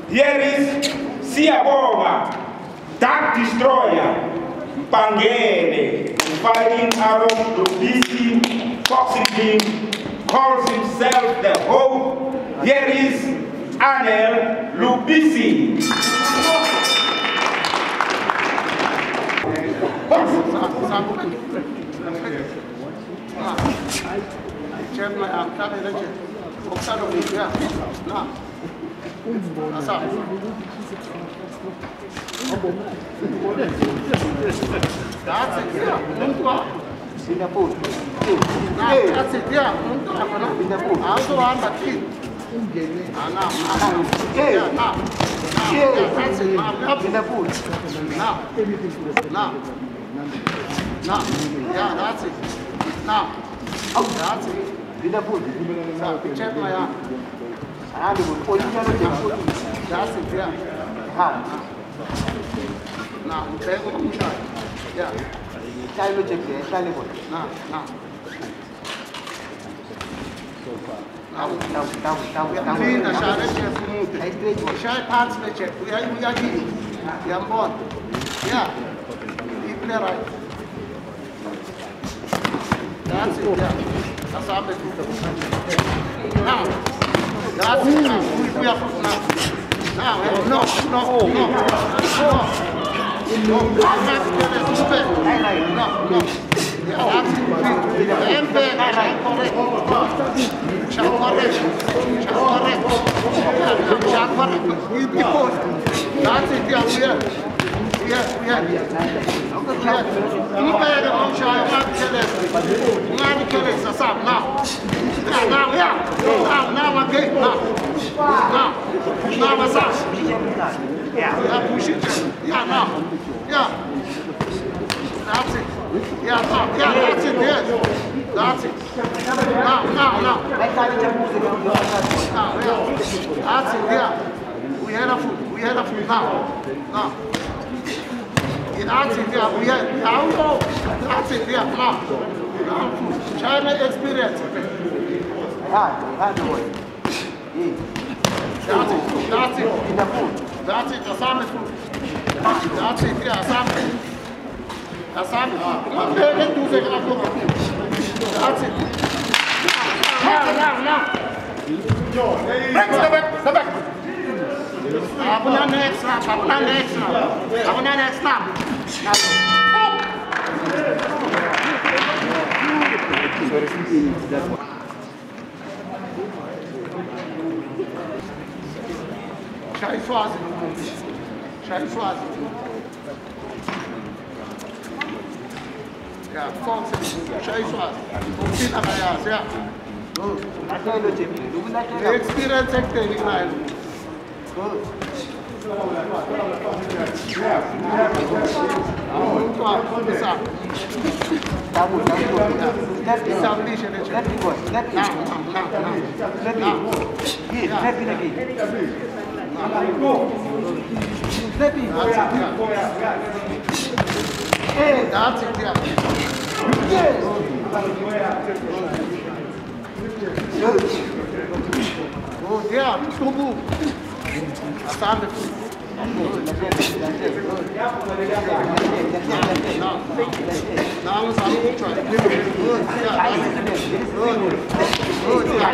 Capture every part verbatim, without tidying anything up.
Here is Siyabonga, Dark Destroyer, Mpangele, fighting Aaron Lubisi, Foxy King, calls himself the Hope. Here is Anel Lubisi. That's it, yeah. Singapore. That's it, yeah. Singapore. I also want the kid. Now, now, yeah, now. Yeah, that's it. Now, Singapore. Now, now, now. Yeah, that's it. Now, oh, that's it. Singapore. So, check my arm. That's it, yeah. Now, okay, one shot. Yeah. Try to check there. Try to go. Now, now. Now, now, now, now. We are clean the shot. Let's just move it. I straight one. Shot parts me check. We are, we are giving. We are born. Yeah. Keep it right. That's it. Yeah. That's how we do it. Now. That's it. Now. We are from now. Now. No, no, no, no. No. No, no, no. That's it, yeah, we are. Yeah, we are. Now, yeah. Now, now, again. Now. Now. Now, what's up? Yeah, push it. Yeah, now. Yeah. That's it. Yeah, now. Yeah, that's it. Yes. That's it. Now, now, now. Now, yeah. That's it. Yeah. We had a food. We had a food now. Now. Yeah, that's it. Yeah. We had. Now. That's it. Yeah. Now. Now. China experience. Ah, that's the way. That's it. That's it. In the food. That's it, Asami food. That's it, yeah, Asami. Asami food. One day, let's do it. That's it. Now, now, now. Break the back, the back. I want an extra, I want an extra. I want an extra. Sorry. Chai Swazi. Chai Swazi. Yeah, Fox. Chai Swazi. Sina Mayas, yeah. Good. The experience sector in Ireland. Good. Establish an education. Let me go. Let me go. Let me go. Let me go. Let me go. Hey, that's it, yeah. Yes. Oh, yeah, two move. Stand it. Now, now let's try. Good, yeah. Good, good,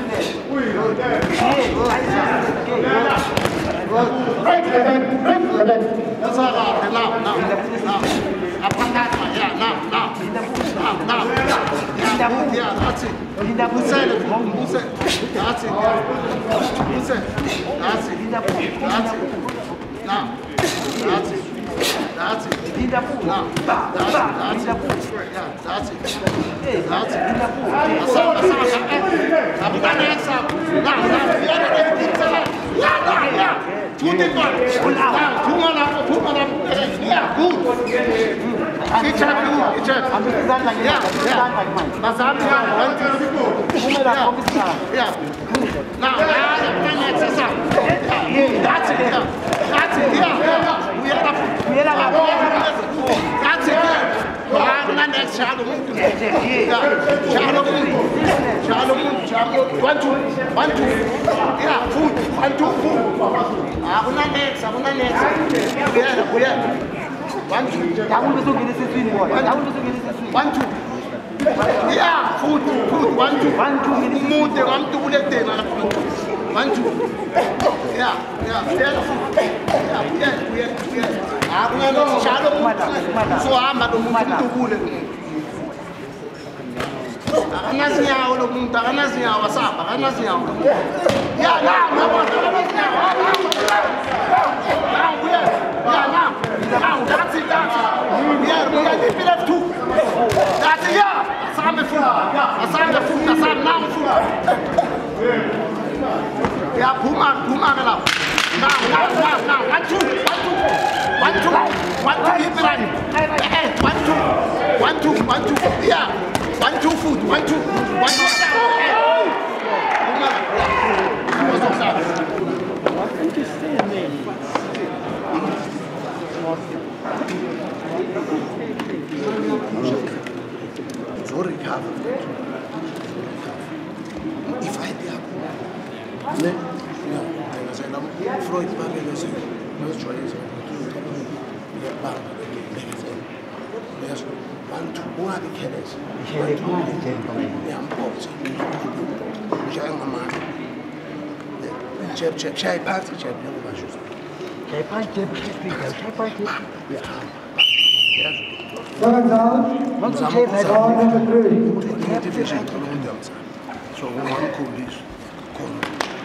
That's all right. Now, now, now. Up on that, yeah, now, now. Now, now. Yeah, that's it. Who said it? Who said it? That's it. Who said it? That's it. That's it. Now, that's it. That's it. Now, that's it. That's it. Yeah, that's it. That's it. Asam, asam, I'm gonna answer. Now, now, yeah, yeah, yeah. Two things. Now, two more up, two more up. Yeah, good. Each other, each other. Yeah, yeah. Asam, yeah, one, two. Yeah, yeah. Now, now, I'm gonna answer. Yeah, that's it. That's it. Yeah, we are up. We are up. That's it. Yeah. Next shallow moon. Shallow moon. Shallow moon. Shallow. One, two. One, two. Yeah, food. One, two, food. next, akuna next. Buyela, buyela. One, two. One, two. Yeah, food, food, one, two. One, two. Umude, ngamtu kuletena la food. One, two. Yeah, yeah, buyela food. Yeah, buyela, buyela, buyela. Akuna next, shalo mutu. So hamba lo mutu kule. Akanazinyawo lo muntu, akanazinyawo asamba, akanazinyawo. Yeah, now, now, yeah, now, now, that's it, that's it. Yeah, we are deep enough too. That's it, yeah. Asam the food, asam the food, asam now food. Yeah, Puma, Puma now. Now, now, now, now, one, two, one, two, one, two, one, two, hit the line. One, two, one, two, one, two, yeah. One, two, food, one, two, one, two, Puma. So recover. If I did, no, I was a Freud, Babylon, no choice. Yes, one to one of the killers. Chep, chep, chep, party, chep, young bashes. Chep, chep, chep, chep, chep, yeah. Second down. Down number three. Division, so one cool is cool.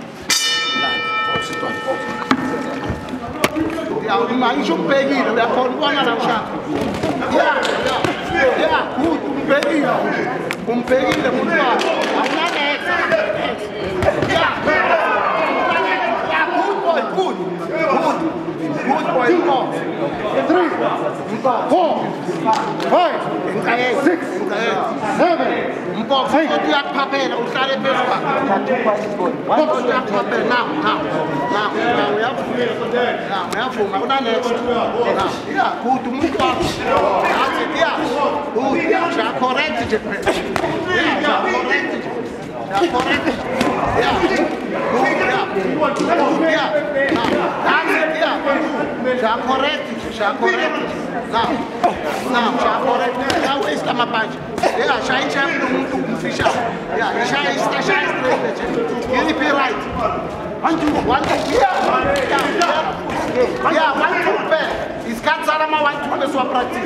Yeah, we might should pay it. We are called one and a shot. Yeah, yeah, yeah, good, pay it. Um, pay it, the moon. I'm not ex. Yeah, yeah, good boy, good, good, good boy, four, three, four, five, six, seven, eight. Box, you have papel, we started this one. Box, you have papel now, now, now, now, we have food. Now, we have food. Now, next. Now, yeah, good to move back. That's it, yeah. Good, yeah, you are correct. Yeah, you are correct. You are correct. Yeah, good, yeah. Good, yeah. Now, that's it, yeah. You are correct. You are correct. Now, now, you are correct. Now, waste my punch. Yeah, shine, shine, no one to fish out. Yeah, shine, shine, straight. You be right. One, two, one, two. Yeah, yeah, yeah, one, two, pair. It's Katsalama, one, two, let's practice.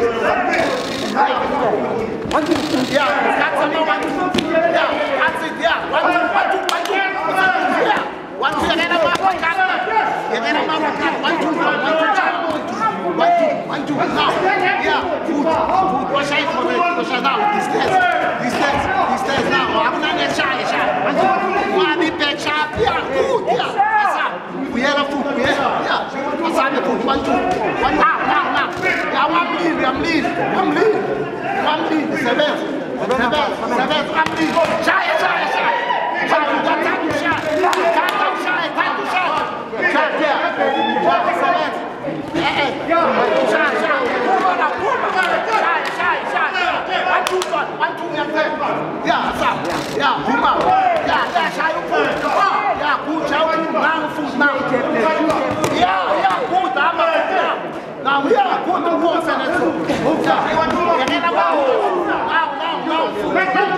One, two, yeah, Katsalama, one, two. Yeah, that's it, yeah. One, two, one, two, one, two. Yeah, one, two, you're gonna mark one cat. You're gonna mark one cat. One, two, one, two, one, two, one, two. Now, yeah, food, food. Wash out for it. Wash out now. This test, this test, this test now. I'm not gonna shy, shy. One, two, one, be bad, sharp. Yeah, food, yeah. What's up? We have a food, we have, yeah. What's up, the food? One, two, one, now, now, now. Yeah, I'm lead, I'm lead, I'm lead. I'm lead, seven, seven, seven, I'm lead. Shy, shy, shy. Shy, you got time to shy. Time to shy, time to shy. Shy, yeah. Shy, seven. Eh, eh. Shy, shy. Puma, puma. Shy, shy, shy. One, two, one, one, two, yeah, yeah, what's up? Yeah, Puma. Yeah, yeah, shy, you food. Yeah, good, shy, food. Now, food, now. Yeah, yeah, good, I'm a yeah. Now, yeah, good, the walls and it's good. Yeah, now, now, now, food.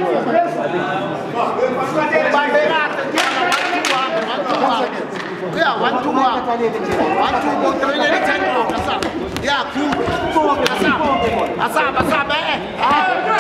By the rat, yeah, one, two, one. One, two, one, three, and ten. Yeah, good. What's up? What's up? What's up, eh? Ah,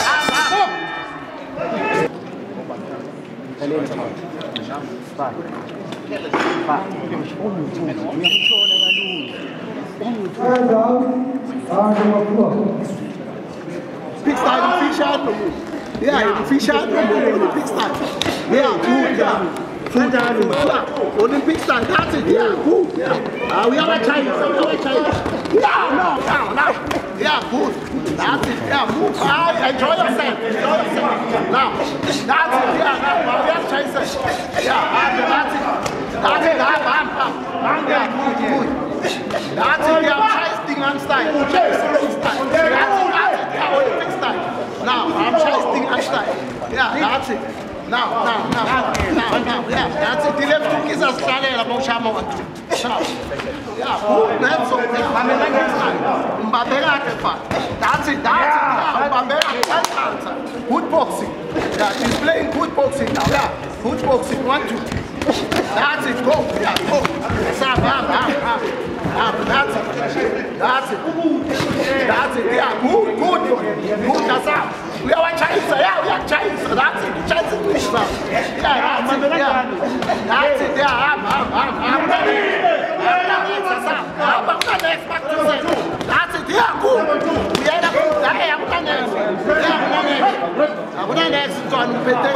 Third down. Down number four. Big style, fish out. Yeah, fish out. Big style. Yeah, good, yeah. Food and Olympic style, that's it, yeah, good, yeah. Uh, we have a China, we have a China. Yeah, no, no, no. Yeah, good. That's it, yeah, move. Ah, enjoy yourself, enjoy yourself. Now, that's it, yeah, now, we have China. Yeah, that's it. That's it, bam, bam, bam. Yeah, good, good. That's it, yeah, Chinese thing on style. Chinese thing style. That's it, that's it, yeah, Olympic style. Now, I'm Chinese thing on style. Yeah, that's it. Now, now, now, now, now, yeah, that's it. The left hook is a struggle about Shama one two. Now, yeah, that's so, yeah, I'm like that. Mbabera can fight. That's it, that's it, yeah, Mbabera can answer. Good boxing. Yeah, he's playing good boxing now, yeah. Good boxing, one, two. That's it, go, yeah, go. Stop, bam, bam, bam. That's it, that's it. That's it, yeah, good, good, good, that's up. We are Chinese, yeah, we are Chinese, that's it, Chinese English now. Yeah, that's it, yeah. That's it, yeah, I'm, I'm, I'm, I'm ready. I'm ready, that's up. I'm not expect to say. That's it, yeah, good. We are the good, yeah, I'm not next. Yeah, I'm not next. I'm not next, John,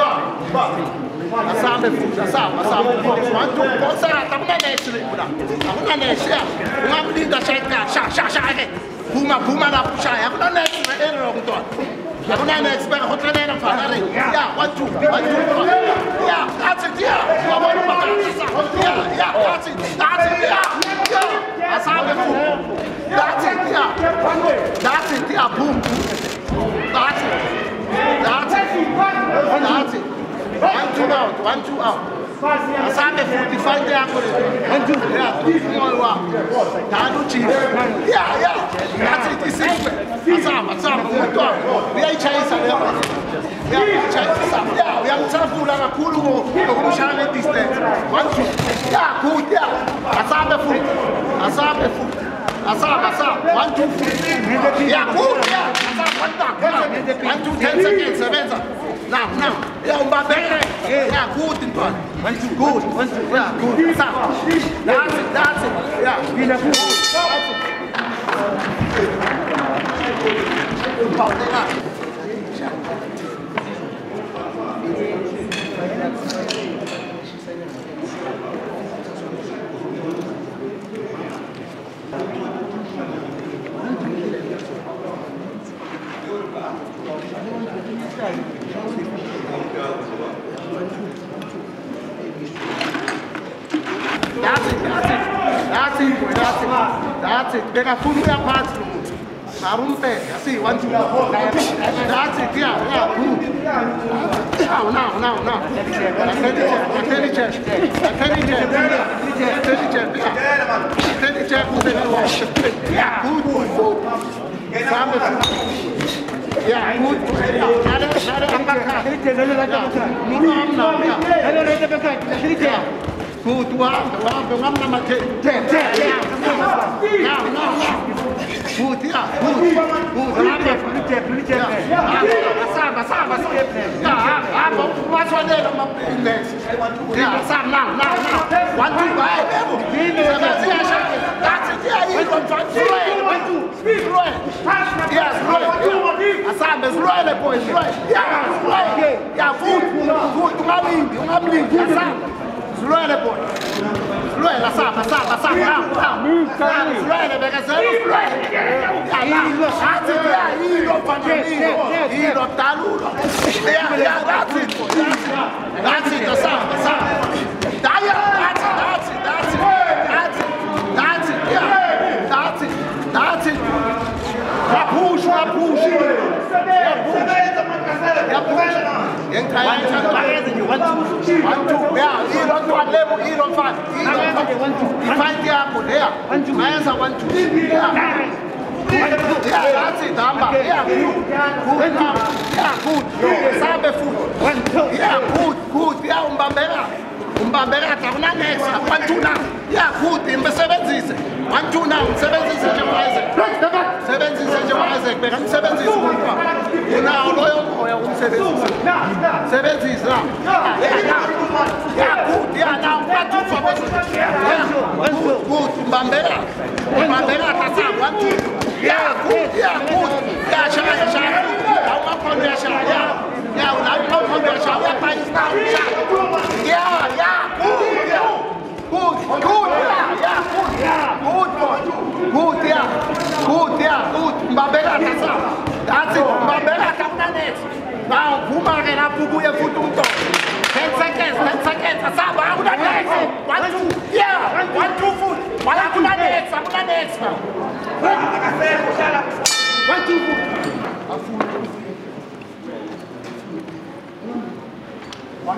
Asame food, asame, asame food. One, two, one, sir, I'm not next to it. I'm not next, yeah. I'm leading the shake, sha, sha, sha, again. Puma, puma, la, pusha. I'm not next to it. I'm not next, but I'm not next. Yeah, one, two, one, two, one. Yeah, that's it, yeah. Yeah, yeah, that's it, that's it, yeah. Yeah, asame food. That's it, yeah. That's it, yeah, boom. That's it. That's it. That's it. One, two out, one, two out. Asame forty-five there, one, two, yeah, small one. Tanu chief. Yeah, yeah, that's it, this is Asame, Asame, good dog. We are Chinese, we are Chinese, yeah, we are Tafu, Lama Kulu, Kushana distance. One, two, yeah, good, yeah. Asame food, Asame food. Asame, Asame, one, two, yeah, good, yeah. Asame, one, two, one, two, ten seconds, seven seconds. Now, now, yeah, Mbabera, yeah, good in one, one, two, good, one, two, yeah, good, that's it, that's it, that's it, yeah, that's That's it, that's it, that's it, that's it, that's it. They got food in their parts. Marumpe, see, one, two, that's it, yeah, yeah, good. Now, now, now, now. Intelligent, intelligent, intelligent, intelligent, yeah, good, good, good. Yeah, good. Nada, nada, angkat. Yeah. Good, two arms, two arms, two arms, number ten, ten, ten, yeah. Now, now, now. Good, yeah, good, good. Number, yeah. Asam, asam, asam. Yeah, I'm what's one day, number next. Yeah, asam, now, now, now. One, two, five. That's it, yeah, he's on one, two, one, two, three, right. Yes, right. Asam is right, boy, right. Yeah, right. Yeah, food, food, you have me, you have me, asam. Slow the boy. Slow, la sa, la sa, la sa. Now, now. Slow the because slow. Yeah, now. That's it. Yeah, he don't find me. He don't talu. Yeah, yeah, that's it. That's it. La sa, la sa. That's it. That's it. That's it. That's it. That's it. Yeah. That's it. That's it. La push, la push. Yeah, push. Yeah, push. One, two, one, two, yeah, he don't do a level, he don't fight, he don't fight, he fight the apple, yeah, one, two, answer one, two, yeah, yeah, that's it, Amba, yeah, good, good, yeah, good, sabe food, yeah, good, good, yeah, Mbabera, Mbabera, Tauna next, one, two now, yeah, good, in the seven season, one, two now, seven season, seven season, seven season, now, loyal, seven season. Seven is now. Yeah, yeah, good. Yeah, now one two for us. Yeah, good, good. Mbambera, Mbambera, Tasa, one two. Yeah, good. Yeah, good. Yeah, Shaya, Shaya. Now one from there, Shaya. Yeah, now one from there, Shaya. Yeah, yeah, yeah, good. Yeah, good, good. Yeah, yeah, good. Yeah, good boy. Good. Yeah, good. Yeah, good. Mbambera, Tasa. That's it. Mbambera, Tasa next. Now, Puma and Apubu and Futunto. Ten seconds, ten seconds. Asaba, I'm gonna next. One, two, yeah. One, two, foot. One, I'm gonna next. I'm gonna next now. One, two, foot.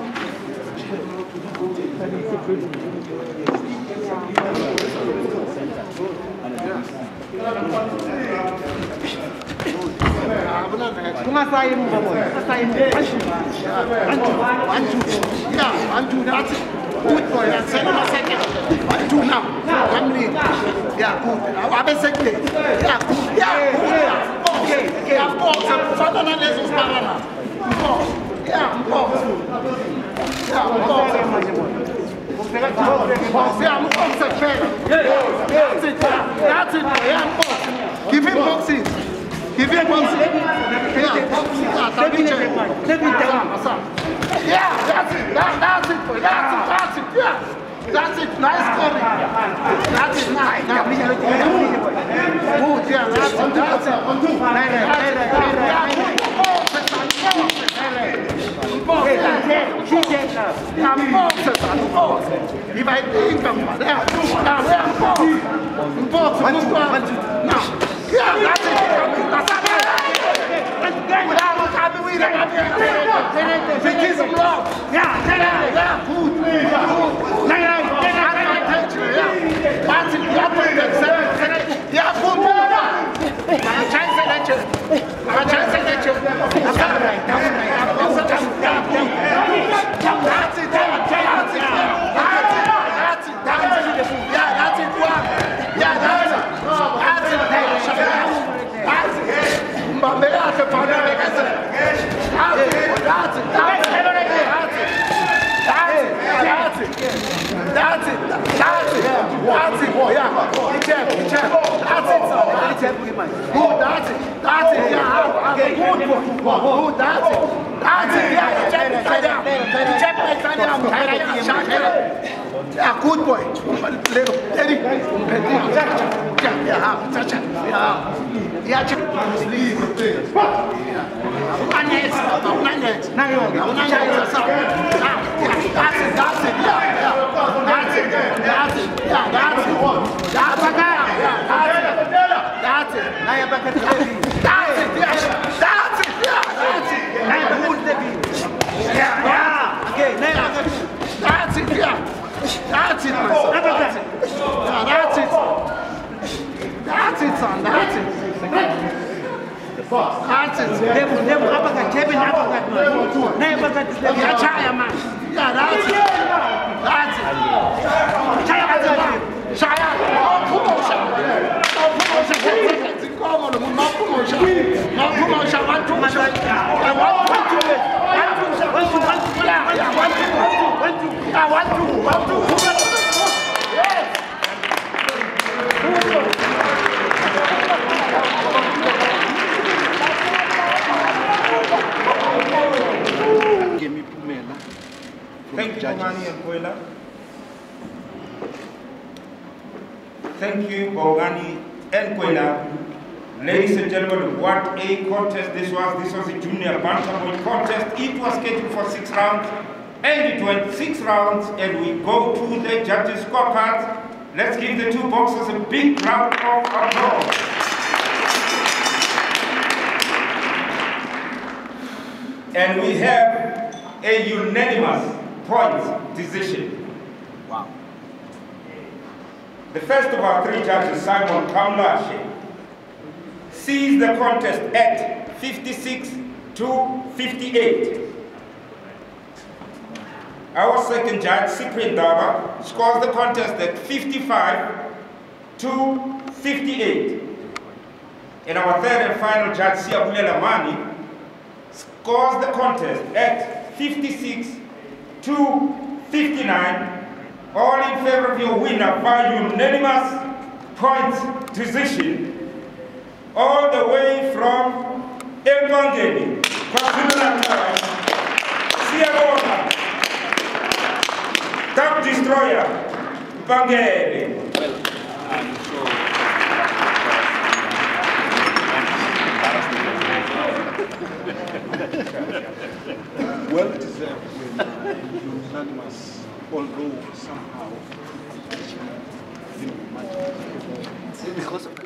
Kungasayi emuva bona. Kungasayi emuva. One, two. Yeah, one, two. That's it. Good boy. That's second, second. One, two now. One lead. Yeah, good. Abe second. Yeah, good. Yeah, good. Okay, okay. Yeah, box. Further than this, Parana. Box. Yeah, box. Yeah, box. Box. Yeah, box. That's it. That's it. Yeah, box. Give him boxing. Give him boxing. Yeah, boxing. Yeah, that's it. That, that's it, boy. That's it. That's it. Yeah. That's it. Nice coming. That's it. Nice. Now, good. Yeah, that's it. That's it. If I think of that, now we're in box. In box. Now, yeah, that's it. That's it. Take some love. Yeah, yeah, good. Good. That's it. Yeah, good. I'm trying to say that you. I'm trying to say that you. That's it. That's it. That's it. That's it. Yeah, that's it. Yeah, that's it. That's it. That's it. Mbambele ake pande lekese. That's it. That's it. That's it. That's it. That's it. That's it. That's it. Yeah. Check. Check. That's it. Good. That's it. That's it. Yeah. Okay. Good. Good. That's it. That's it. Yeah. Check. Check. Check my side. I'm tired. Yeah. Good boy. Little. Eddie. Yeah. Yeah. Touch it. Yeah. Yeah. Check. Leave the thing. One next. One next. Now you. One next. That's it. That's it. Yeah. Yeah. That's it. That's it. Yeah. That's it. That's it. That's it. Now you're back at the baby. That's it. Yes. That's it. Yeah. That's it. Now you're back at the baby. Yeah. Yeah. Okay. Now you're back. That's it. Yeah. That's it. That's it. Yeah. That's it. That's it, son. That's it. That's it. Never, never. Up at Kevin. Up at man. Never back at the baby. Yeah. Chaya man. Yeah. That's it. That's it. Chaya man. Chaya. Oh, promotion. Oh, promotion. Come on, no promotion. No promotion. One two. One two. One two. One two. One two. Yeah. Yeah. One two. One two. Yeah. One two. One two. Yes. Thank you, Bongani and Kwela. Thank you, Bongani and Kwela. Ladies and gentlemen, what a contest this was. This was a junior bantamweight contest. It was scheduled for six rounds, and it went six rounds, and we go to the judges' scorecards. Let's give the two boxers a big round of applause. And we have a unanimous point decision. Wow. The first of our three judges, Simon Kamlashe, sees the contest at fifty-six to fifty-eight. Our second judge, Cyprian Daba, scores the contest at fifty-five to fifty-eight. And our third and final judge, Siyabulela Mani, scores the contest at fifty-six to fifty-nine, all in favor of your winner by unanimous points decision, all the way from Empangeni, KwaZulu-Natal, Siyabonga, Top Destroyer, Mpangeni. Well, I'm sure. Well deserved win, unanimous, although somehow didn't match. Because of